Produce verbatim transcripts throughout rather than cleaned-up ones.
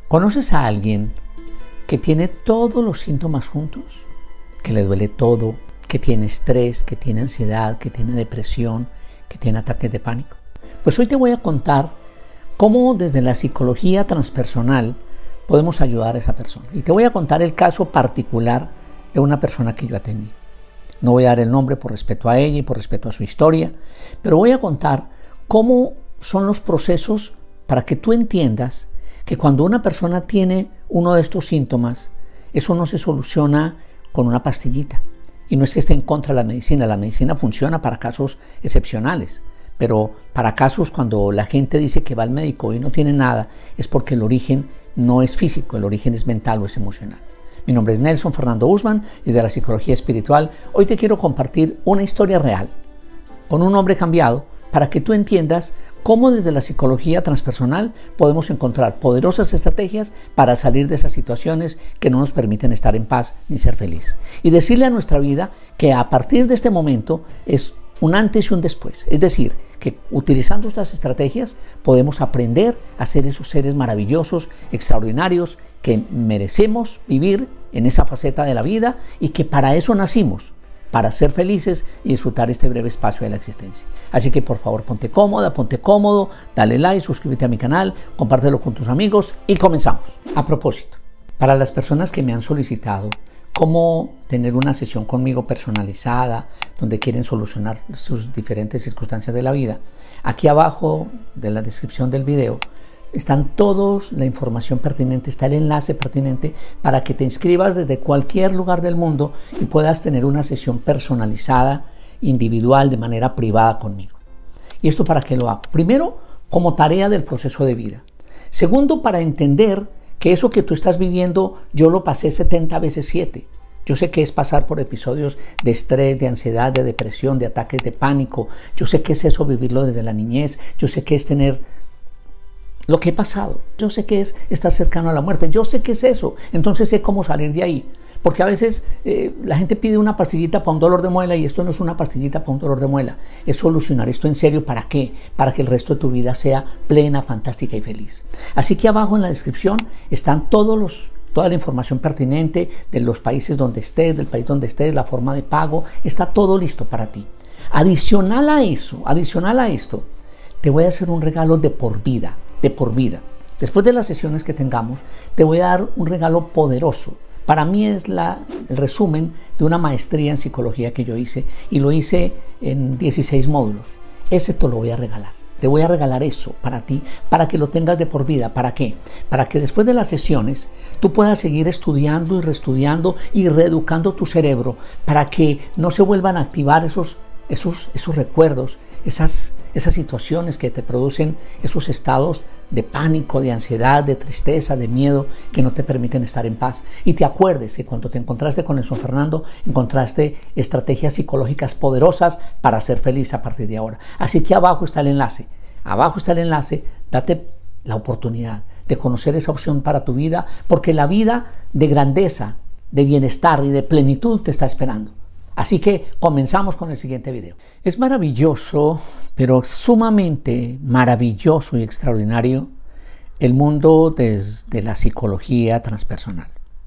¿Conoces a alguien que tiene todos los síntomas juntos? Que le duele todo, que tiene estrés, que tiene ansiedad, que tiene depresión, que tiene ataques de pánico. Pues hoy te voy a contar cómo desde la psicología transpersonal podemos ayudar a esa persona. Y te voy a contar el caso particular de una persona que yo atendí. No voy a dar el nombre por respeto a ella y por respeto a su historia, pero voy a contar cómo son los procesos para que tú entiendas que cuando una persona tiene uno de estos síntomas, eso no se soluciona con una pastillita. Y no es que esté en contra de la medicina, la medicina funciona para casos excepcionales, pero para casos cuando la gente dice que va al médico y no tiene nada, es porque el origen no es físico, el origen es mental o es emocional. Mi nombre es Nelson Fernando Usman y de la Psicología Espiritual. Hoy te quiero compartir una historia real con un hombre cambiado para que tú entiendas cómo desde la psicología transpersonal podemos encontrar poderosas estrategias para salir de esas situaciones que no nos permiten estar en paz ni ser feliz. Y decirle a nuestra vida que a partir de este momento es un antes y un después. Es decir, que utilizando estas estrategias podemos aprender a ser esos seres maravillosos, extraordinarios, que merecemos vivir en esa faceta de la vida y que para eso nacimos, para ser felices y disfrutar este breve espacio de la existencia. Así que por favor ponte cómoda, ponte cómodo, dale like, suscríbete a mi canal, compártelo con tus amigos y comenzamos. A propósito, para las personas que me han solicitado cómo tener una sesión conmigo personalizada, donde quieren solucionar sus diferentes circunstancias de la vida, aquí abajo de la descripción del video están todos la información pertinente, está el enlace pertinente para que te inscribas desde cualquier lugar del mundo y puedas tener una sesión personalizada, individual, de manera privada conmigo. ¿Y esto para qué lo hago? Primero, como tarea del proceso de vida. Segundo, para entender que eso que tú estás viviendo, yo lo pasé setenta veces siete. Yo sé que es pasar por episodios de estrés, de ansiedad, de depresión, de ataques de pánico. Yo sé que es eso vivirlo desde la niñez. Yo sé que es tener lo que he pasado. Yo sé que es estar cercano a la muerte. Yo sé que es eso. Entonces sé cómo salir de ahí. Porque a veces eh, la gente pide una pastillita para un dolor de muela y esto no es una pastillita para un dolor de muela. Es solucionar esto en serio. ¿Para qué? Para que el resto de tu vida sea plena, fantástica y feliz. Así que abajo en la descripción están todos los, toda la información pertinente de los países donde estés, del país donde estés, la forma de pago. Está todo listo para ti. Adicional a eso, adicional a esto, te voy a hacer un regalo de por vida. de por vida. Después de las sesiones que tengamos, te voy a dar un regalo poderoso. Para mí es la, el resumen de una maestría en psicología que yo hice y lo hice en dieciséis módulos. Ese te lo voy a regalar. Te voy a regalar eso para ti, para que lo tengas de por vida. ¿Para qué? Para que después de las sesiones tú puedas seguir estudiando y reestudiando y reeducando tu cerebro para que no se vuelvan a activar esos, esos, esos recuerdos, esas esas situaciones que te producen esos estados de pánico, de ansiedad, de tristeza, de miedo, que no te permiten estar en paz. Y te acuerdes que cuando te encontraste con Nelson Fernando, encontraste estrategias psicológicas poderosas para ser feliz a partir de ahora. Así que abajo está el enlace. Abajo está el enlace. Date la oportunidad de conocer esa opción para tu vida, porque la vida de grandeza, de bienestar y de plenitud te está esperando. Así que comenzamos con el siguiente video. Es maravilloso, pero sumamente maravilloso y extraordinario el mundo desde la psicología transpersonal.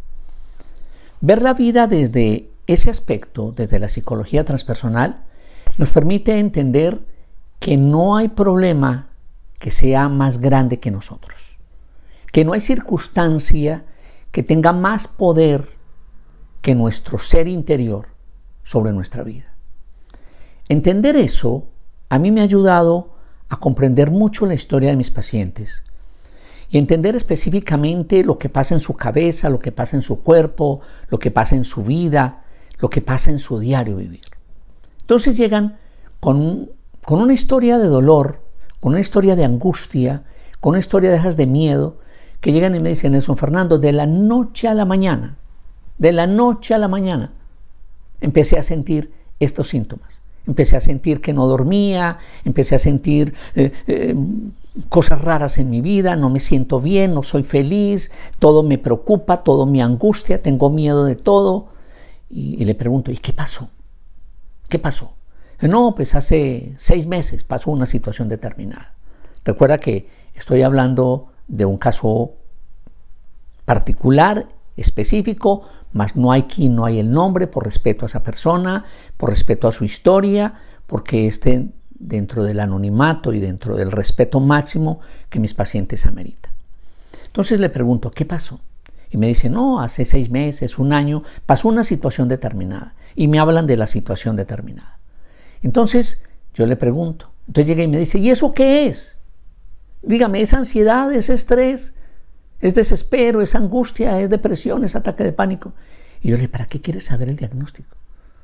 Ver la vida desde ese aspecto, desde la psicología transpersonal, nos permite entender que no hay problema que sea más grande que nosotros, que no hay circunstancia que tenga más poder que nuestro ser interior sobre nuestra vida. Entender eso a mí me ha ayudado a comprender mucho la historia de mis pacientes y entender específicamente lo que pasa en su cabeza, lo que pasa en su cuerpo, lo que pasa en su vida, lo que pasa en su diario vivir. Entonces llegan con, con una historia de dolor, con una historia de angustia, con una historia de esas de miedo, que llegan y me dicen: Nelson Fernando, de la noche a la mañana, de la noche a la mañana, empecé a sentir estos síntomas. Empecé a sentir que no dormía, empecé a sentir eh, eh, cosas raras en mi vida, no me siento bien, no soy feliz, todo me preocupa, todo me angustia, tengo miedo de todo. Y, y le pregunto: ¿y qué pasó? ¿Qué pasó? No, pues hace seis meses pasó una situación determinada. Recuerda que estoy hablando de un caso particular, específico, mas no hay aquí, no hay el nombre, por respeto a esa persona, por respeto a su historia, porque esté dentro del anonimato y dentro del respeto máximo que mis pacientes ameritan. Entonces le pregunto, ¿qué pasó? Y me dice, no, hace seis meses, un año, pasó una situación determinada. Y me hablan de la situación determinada. Entonces yo le pregunto, entonces llega y me dice, ¿y eso qué es? Dígame, ¿es ansiedad, es estrés, es desespero, es angustia, es depresión, es ataque de pánico? Y yo le digo, ¿para qué quieres saber el diagnóstico?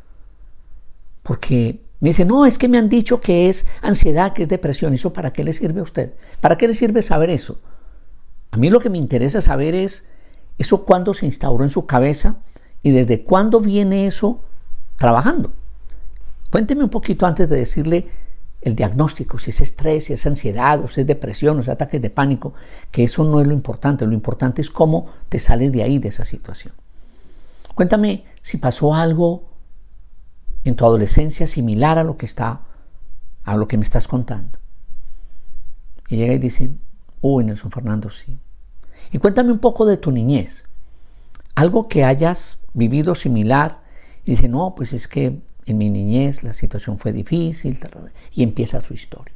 Porque me dice, no, es que me han dicho que es ansiedad, que es depresión. ¿Eso para qué le sirve a usted? ¿Para qué le sirve saber eso? A mí lo que me interesa saber es eso cuándo se instauró en su cabeza y desde cuándo viene eso trabajando. Cuénteme un poquito antes de decirle el diagnóstico, si es estrés, si es ansiedad, o si es depresión, o si es ataques de pánico, que eso no es lo importante. Lo importante es cómo te sales de ahí, de esa situación. Cuéntame si pasó algo en tu adolescencia similar a lo que está, a lo que me estás contando. Y llega y dice, uy, Nelson Fernando, sí. Y cuéntame un poco de tu niñez. Algo que hayas vivido similar. Y dice, no, pues es que en mi niñez la situación fue difícil. Y empieza su historia.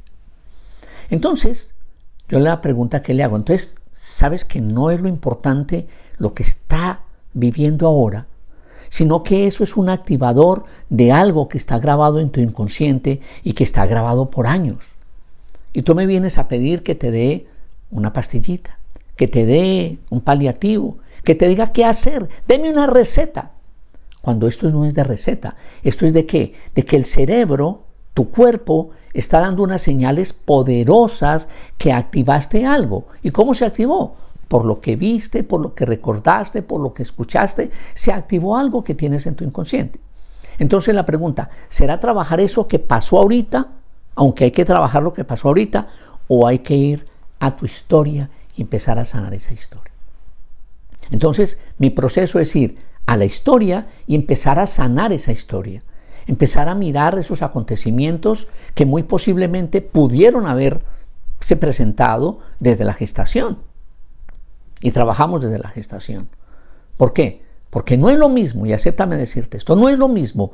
Entonces, yo la pregunta que le hago, entonces, ¿sabes que no es lo importante lo que está viviendo ahora? Sino que eso es un activador de algo que está grabado en tu inconsciente y que está grabado por años. Y tú me vienes a pedir que te dé una pastillita, que te dé un paliativo, que te diga qué hacer, deme una receta. Cuando esto no es de receta, esto es de qué? De que el cerebro, tu cuerpo, está dando unas señales poderosas que activaste algo. ¿Y cómo se activó? Por lo que viste, por lo que recordaste, por lo que escuchaste, se activó algo que tienes en tu inconsciente. Entonces la pregunta, ¿será trabajar eso que pasó ahorita, aunque hay que trabajar lo que pasó ahorita, o hay que ir a tu historia y empezar a sanar esa historia? Entonces mi proceso es ir a la historia y empezar a sanar esa historia, empezar a mirar esos acontecimientos que muy posiblemente pudieron haberse presentado desde la gestación. Y trabajamos desde la gestación. ¿Por qué? Porque no es lo mismo, y acéptame decirte esto, no es lo mismo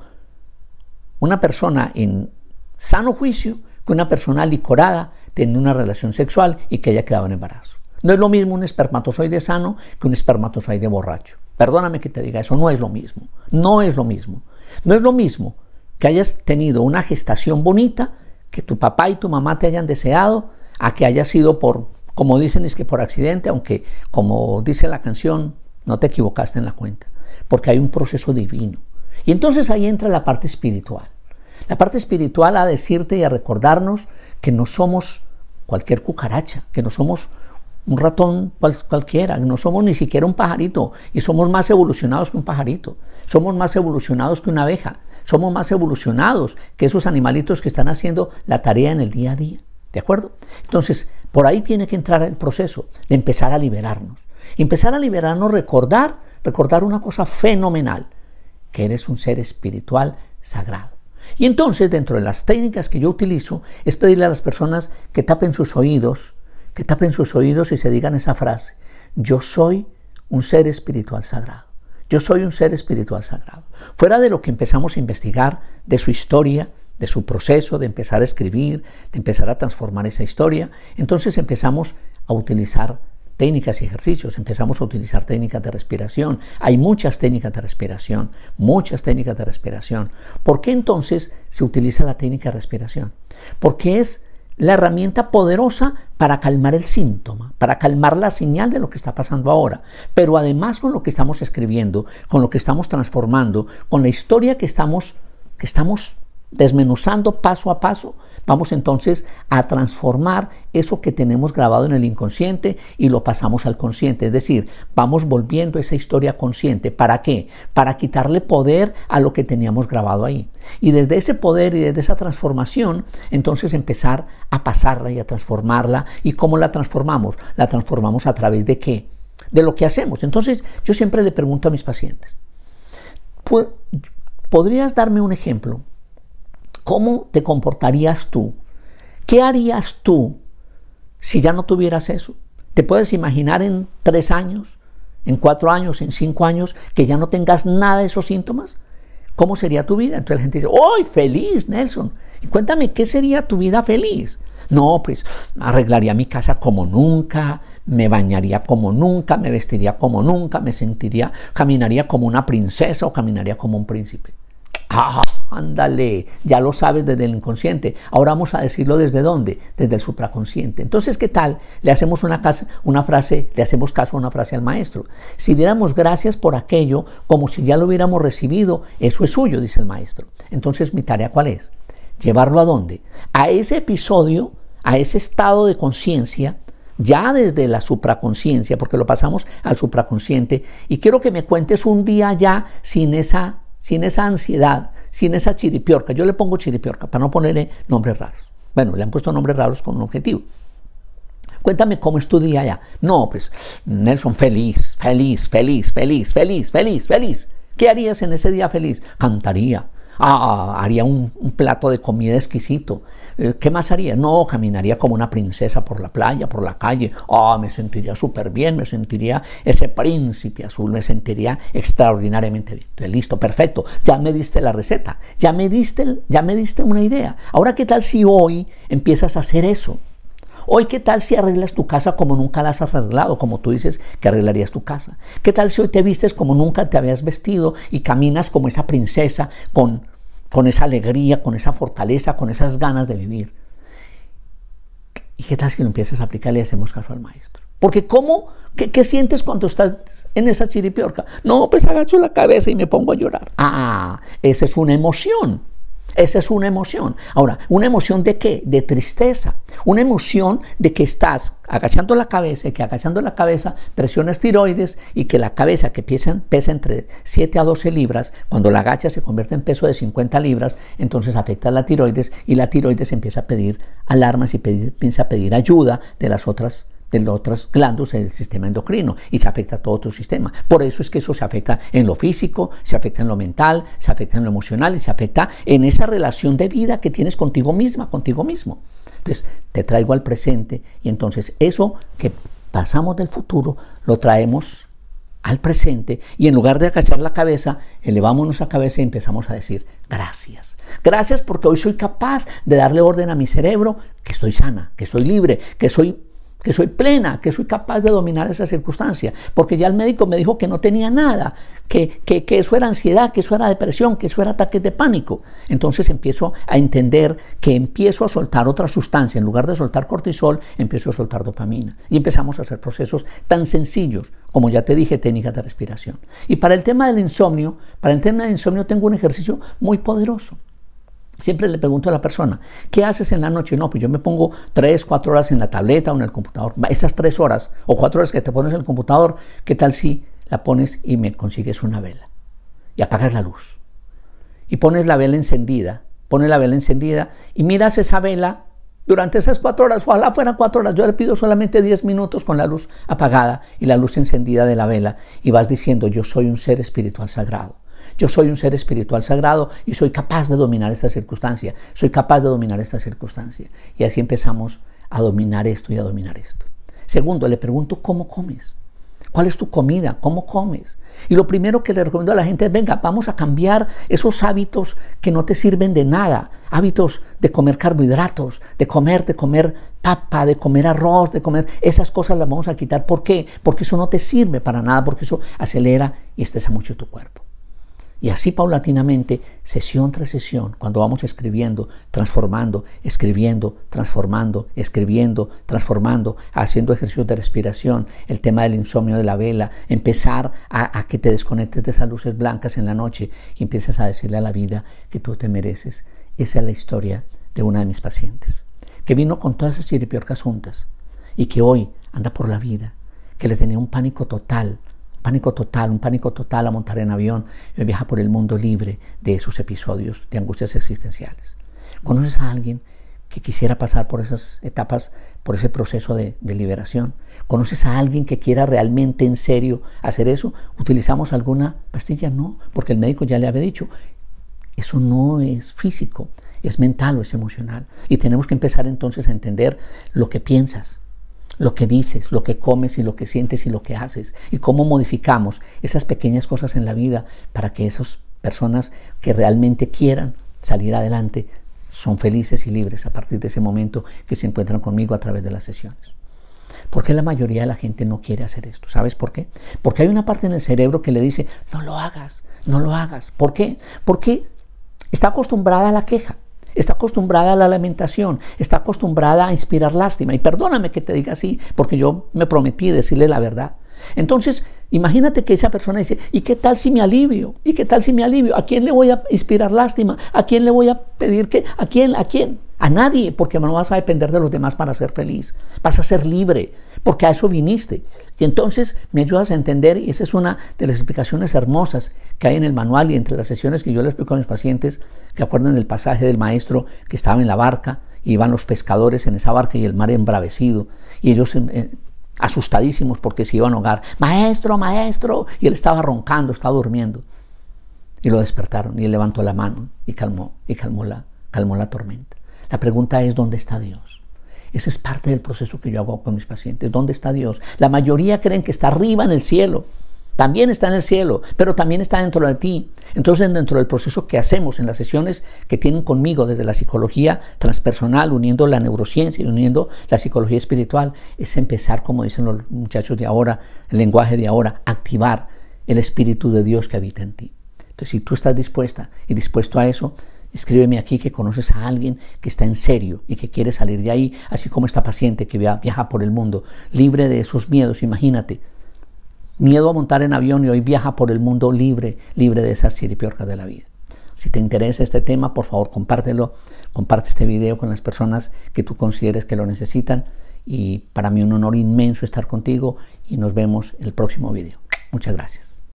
una persona en sano juicio que una persona licorada teniendo una relación sexual y que haya quedado en embarazo. No es lo mismo un espermatozoide sano que un espermatozoide borracho. Perdóname que te diga eso, no es lo mismo. No es lo mismo. No es lo mismo que hayas tenido una gestación bonita, que tu papá y tu mamá te hayan deseado, a que haya sido por, como dicen, es que por accidente, aunque como dice la canción, no te equivocaste en la cuenta, porque hay un proceso divino. Y entonces ahí entra la parte espiritual. La parte espiritual a decirte y a recordarnos que no somos cualquier cucaracha, que no somos un ratón cual, cualquiera, no somos ni siquiera un pajarito, y somos más evolucionados que un pajarito, somos más evolucionados que una abeja, somos más evolucionados que esos animalitos que están haciendo la tarea en el día a día, ¿de acuerdo? Entonces, por ahí tiene que entrar el proceso de empezar a liberarnos, empezar a liberarnos, recordar, recordar una cosa fenomenal, que eres un ser espiritual sagrado. Y entonces, dentro de las técnicas que yo utilizo, es pedirle a las personas que tapen sus oídos, que tapen sus oídos y se digan esa frase: yo soy un ser espiritual sagrado. Yo soy un ser espiritual sagrado. Fuera de lo que empezamos a investigar de su historia, de su proceso, de empezar a escribir, de empezar a transformar esa historia, entonces empezamos a utilizar técnicas y ejercicios, empezamos a utilizar técnicas de respiración. Hay muchas técnicas de respiración, muchas técnicas de respiración. ¿Por qué entonces se utiliza la técnica de respiración? Porque es la herramienta poderosa para calmar el síntoma, para calmar la señal de lo que está pasando ahora. Pero además con lo que estamos escribiendo, con lo que estamos transformando, con la historia que estamos, que estamos desmenuzando paso a paso, vamos entonces a transformar eso que tenemos grabado en el inconsciente y lo pasamos al consciente. Es decir, vamos volviendo esa historia consciente. ¿Para qué? Para quitarle poder a lo que teníamos grabado ahí. Y desde ese poder y desde esa transformación, entonces empezar a pasarla y a transformarla. ¿Y cómo la transformamos? La transformamos a través de ¿qué? De lo que hacemos. Entonces, yo siempre le pregunto a mis pacientes, ¿podrías darme un ejemplo? ¿Cómo te comportarías tú? ¿Qué harías tú si ya no tuvieras eso? ¿Te puedes imaginar en tres años, en cuatro años, en cinco años, que ya no tengas nada de esos síntomas? ¿Cómo sería tu vida? Entonces la gente dice, ¡oh, feliz, Nelson! Y cuéntame, ¿qué sería tu vida feliz? No, pues arreglaría mi casa como nunca, me bañaría como nunca, me vestiría como nunca, me sentiría, caminaría como una princesa o caminaría como un príncipe. ¡Ah, ándale! Ya lo sabes desde el inconsciente. Ahora vamos a decirlo desde dónde, desde el supraconsciente. Entonces, ¿qué tal? Le hacemos una, casa, una frase, le hacemos caso a una frase al maestro. Si diéramos gracias por aquello como si ya lo hubiéramos recibido, eso es suyo, dice el maestro. Entonces, ¿mi tarea cuál es? ¿Llevarlo a dónde? A ese episodio, a ese estado de conciencia, ya desde la supraconsciencia, porque lo pasamos al supraconsciente, y quiero que me cuentes un día ya sin esa, sin esa ansiedad, sin esa chiripiorca. Yo le pongo chiripiorca para no ponerle nombres raros. Bueno, le han puesto nombres raros con un objetivo. Cuéntame cómo es tu día ya. No, pues, Nelson, feliz, feliz, feliz, feliz, feliz, feliz, feliz. ¿Qué harías en ese día feliz? Cantaría. Ah, haría un, un plato de comida exquisito. ¿Qué más haría? No, caminaría como una princesa por la playa, por la calle. Ah, me sentiría súper bien, me sentiría ese príncipe azul, me sentiría extraordinariamente bien. Entonces, listo, perfecto. Ya me diste la receta, ya me diste, ya me diste una idea. Ahora, ¿qué tal si hoy empiezas a hacer eso? Hoy, ¿qué tal si arreglas tu casa como nunca la has arreglado, como tú dices que arreglarías tu casa? ¿Qué tal si hoy te vistes como nunca te habías vestido y caminas como esa princesa con, con esa alegría, con esa fortaleza, con esas ganas de vivir? ¿Y qué tal si lo empiezas a aplicar y le hacemos caso al maestro? Porque ¿cómo? ¿Qué, qué sientes cuando estás en esa chiripiorca? No, pues agacho la cabeza y me pongo a llorar. Ah, esa es una emoción. Esa es una emoción. Ahora, ¿una emoción de qué? De tristeza. Una emoción de que estás agachando la cabeza y que agachando la cabeza presionas tiroides y que la cabeza que pesa, pesa entre siete a doce libras, cuando la agachas se convierte en peso de cincuenta libras, entonces afecta a la tiroides y la tiroides empieza a pedir alarmas y pedir, empieza a pedir ayuda de las otras de las otras glándulas del sistema endocrino y se afecta a todo tu sistema. Por eso es que eso se afecta en lo físico, se afecta en lo mental, se afecta en lo emocional y se afecta en esa relación de vida que tienes contigo misma, contigo mismo. Entonces, te traigo al presente y entonces eso que pasamos del futuro lo traemos al presente y en lugar de agachar la cabeza, elevamos nuestra cabeza y empezamos a decir gracias. Gracias porque hoy soy capaz de darle orden a mi cerebro que estoy sana, que estoy libre, que soy que soy plena, que soy capaz de dominar esa circunstancia, porque ya el médico me dijo que no tenía nada, que, que, que eso era ansiedad, que eso era depresión, que eso era ataques de pánico. Entonces empiezo a entender que empiezo a soltar otra sustancia, en lugar de soltar cortisol, empiezo a soltar dopamina. Y empezamos a hacer procesos tan sencillos, como ya te dije, técnicas de respiración. Y para el tema del insomnio, para el tema del insomnio tengo un ejercicio muy poderoso. Siempre le pregunto a la persona, ¿qué haces en la noche? No, pues yo me pongo tres, cuatro horas en la tableta o en el computador. Esas tres horas o cuatro horas que te pones en el computador, ¿qué tal si la pones y me consigues una vela? Y apagas la luz. Y pones la vela encendida, pones la vela encendida y miras esa vela durante esas cuatro horas. Ojalá fueran cuatro horas. Yo le pido solamente diez minutos con la luz apagada y la luz encendida de la vela. Y vas diciendo, yo soy un ser espiritual sagrado. Yo soy un ser espiritual sagrado y soy capaz de dominar esta circunstancia. Soy capaz de dominar esta circunstancia. Y así empezamos a dominar esto y a dominar esto. Segundo, le pregunto cómo comes. ¿Cuál es tu comida? ¿Cómo comes? Y lo primero que le recomiendo a la gente es, venga, vamos a cambiar esos hábitos que no te sirven de nada. Hábitos de comer carbohidratos, de comer, de comer papa, de comer arroz, de comer... Esas cosas las vamos a quitar. ¿Por qué? Porque eso no te sirve para nada, porque eso acelera y estresa mucho tu cuerpo. Y así paulatinamente, sesión tras sesión, cuando vamos escribiendo, transformando, escribiendo, transformando, escribiendo, transformando, haciendo ejercicios de respiración, el tema del insomnio de la vela, empezar a, a que te desconectes de esas luces blancas en la noche y empieces a decirle a la vida que tú te mereces. Esa es la historia de una de mis pacientes, que vino con todas esas chiripiorcas juntas y que hoy anda por la vida, que le tenía un pánico total, Pánico total, un pánico total a montar en avión y viaja por el mundo libre de esos episodios de angustias existenciales. ¿Conoces a alguien que quisiera pasar por esas etapas, por ese proceso de, de liberación? ¿Conoces a alguien que quiera realmente en serio hacer eso? ¿Utilizamos alguna pastilla? No, porque el médico ya le había dicho, eso no es físico, es mental o es emocional. Y tenemos que empezar entonces a entender lo que piensas, lo que dices, lo que comes y lo que sientes y lo que haces, y cómo modificamos esas pequeñas cosas en la vida para que esas personas que realmente quieran salir adelante son felices y libres a partir de ese momento que se encuentran conmigo a través de las sesiones. ¿Por qué la mayoría de la gente no quiere hacer esto? ¿Sabes por qué? Porque hay una parte en el cerebro que le dice, no lo hagas, no lo hagas. ¿Por qué? Porque está acostumbrada a la queja, está acostumbrada a la lamentación, está acostumbrada a inspirar lástima. Y perdóname que te diga así, porque yo me prometí decirle la verdad. Entonces, imagínate que esa persona dice, ¿y qué tal si me alivio? ¿Y qué tal si me alivio? ¿A quién le voy a inspirar lástima? ¿A quién le voy a pedir que? ¿A quién? ¿A quién? A nadie, porque no vas a depender de los demás para ser feliz. Vas a ser libre, porque a eso viniste. Y entonces me ayudas a entender, y esa es una de las explicaciones hermosas que hay en el manual y entre las sesiones que yo le explico a mis pacientes, que acuerdan del pasaje del maestro que estaba en la barca, y iban los pescadores en esa barca y el mar embravecido, y ellos eh, asustadísimos porque se iban a ahogar. Maestro, maestro, y él estaba roncando, estaba durmiendo. Y lo despertaron, y él levantó la mano y calmó, y calmó la, calmó la tormenta. La pregunta es, ¿dónde está Dios? Ese es parte del proceso que yo hago con mis pacientes. ¿Dónde está Dios? La mayoría creen que está arriba en el cielo. También está en el cielo, pero también está dentro de ti. Entonces, dentro del proceso que hacemos en las sesiones que tienen conmigo desde la psicología transpersonal, uniendo la neurociencia y uniendo la psicología espiritual, es empezar, como dicen los muchachos de ahora, el lenguaje de ahora, activar el Espíritu de Dios que habita en ti. Entonces, si tú estás dispuesta y dispuesto a eso, escríbeme aquí que conoces a alguien que está en serio y que quiere salir de ahí, así como esta paciente que viaja por el mundo, libre de esos miedos. Imagínate, miedo a montar en avión, y hoy viaja por el mundo libre, libre de esas siripiorcas de la vida. Si te interesa este tema, por favor, compártelo, comparte este video con las personas que tú consideres que lo necesitan, y para mí un honor inmenso estar contigo, y nos vemos en el próximo video. Muchas gracias.